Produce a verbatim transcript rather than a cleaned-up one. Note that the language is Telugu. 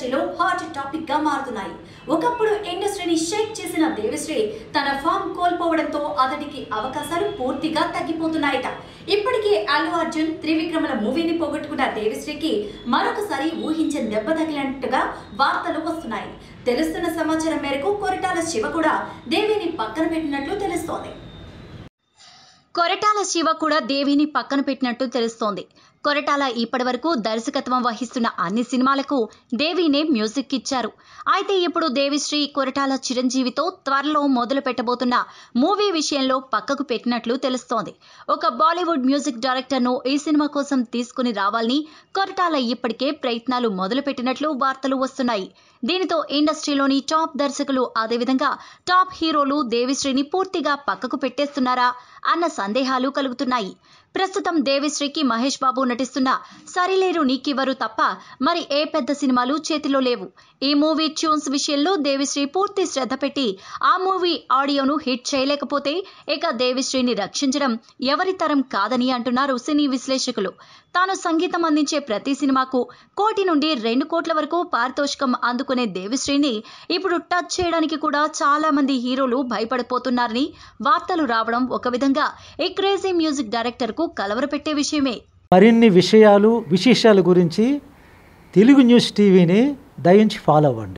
ఇండస్ట్రీలో హాట్ టాపిక్ గా మారుతున్నాయి. ఒకప్పుడు ఇండస్ట్రీని షేక్ చేసిన దేవిశ్రీ తన ఫామ్ కోల్పోవడంతో అతడికి అవకాశాలు పూర్తిగా తగ్గిపోతున్నాయట. ఇప్పటికే అల్లు అర్జున్ త్రివిక్రమల మూవీని పోగొట్టుకున్న దేవిశ్రీకి మరొకసారి ఊహించని దెబ్బ తగిలినట్టుగా వార్తలు వస్తున్నాయి. తెలుస్తున్న సమాచారం మేరకు కొరటాల శివ కూడా దేవిని పక్కన పెట్టినట్లు తెలుస్తోంది. కొరటాల శివ కూడా దేవిని పక్కన పెట్టినట్టు తెలుస్తోంది. కొరటాల ఇప్పటి వరకు దర్శకత్వం వహిస్తున్న అన్ని సినిమాలకు దేవినే మ్యూజిక్ ఇచ్చారు. అయితే ఇప్పుడు దేవిశ్రీ కొరటాల చిరంజీవితో త్వరలో మొదలు పెట్టబోతున్న మూవీ విషయంలో పక్కకు పెట్టినట్లు తెలుస్తోంది. ఒక బాలీవుడ్ మ్యూజిక్ డైరెక్టర్ ను ఈ సినిమా కోసం తీసుకుని రావాలని కొరటాల ఇప్పటికే ప్రయత్నాలు మొదలు పెట్టినట్లు వార్తలు వస్తున్నాయి. దీనితో ఇండస్ట్రీలోని టాప్ దర్శకులు అదేవిధంగా టాప్ హీరోలు దేవిశ్రీని పూర్తిగా పక్కకు పెట్టేస్తున్నారా అన్న సందేహాలు కలుగుతున్నాయి. ప్రస్తుతం దేవిశ్రీకి మహేష్ బాబు నటిస్తున్న సరిలేరు నీకివ్వరు తప్ప మరి ఏ పెద్ద సినిమాలు చేతిలో లేవు. ఈ మూవీ ట్యూన్స్ విషయంలో దేవిశ్రీ పూర్తి శ్రద్ధ పెట్టి ఆ మూవీ ఆడియోను హిట్ చేయలేకపోతే ఇక దేవిశ్రీని రక్షించడం ఎవరి తరం కాదని అంటున్నారు సినీ విశ్లేషకులు. తాను సంగీతం అందించే ప్రతి సినిమాకు కోటి నుండి రెండు కోట్ల వరకు పారితోషికం అందుకునే దేవిశ్రీని ఇప్పుడు టచ్ చేయడానికి కూడా చాలా మంది హీరోలు భయపడిపోతున్నారని వార్తలు రావడం ఒక విధంగా ఈ క్రేజీ మ్యూజిక్ డైరెక్టర్ కు కలవరపెట్టే విషయమే. మరిన్ని విషయాలు విశేషాల గురించి తెలుగు న్యూస్ టీవీని దయించి ఫాలో అవ్వండి.